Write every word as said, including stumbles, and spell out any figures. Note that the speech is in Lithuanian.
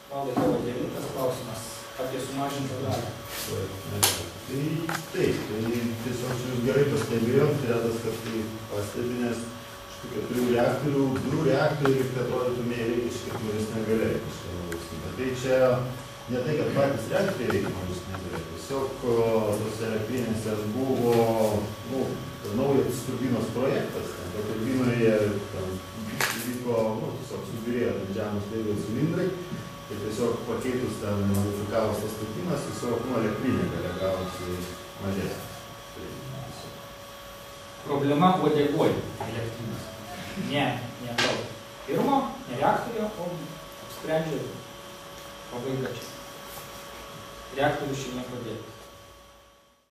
Valdai, tavo devintas klausimas apie sumažintą dalį. Tai taip, tai tiesiog jūs gerai pastebėjom, Fredas, kad tai pastebi, nes iš tų keturių reaktorių, du reaktoriai, kad atrodytų, reikia iš mažesnė galia kažką valstybė. Tai čia ne tai, kad patys reaktoriai reikia mažesnė galia, tiesiog tos elektrinėse buvo nu, naujas turbinos projektas, ten, kad turbinoje vyko, nu, tiesiog subirėjo žemos lygos cilindrai. Tai tiesiog pakeitus ten modifikavus tas turbinas, tiesiog nu, elektrinė galia gavosi mažesnė. Problema uodegoj elektrinės. Ne, ne gal. Pirmo, ne reaktorio, o sprendžia pabaiga čia. Reaktorius čia nepadėtas.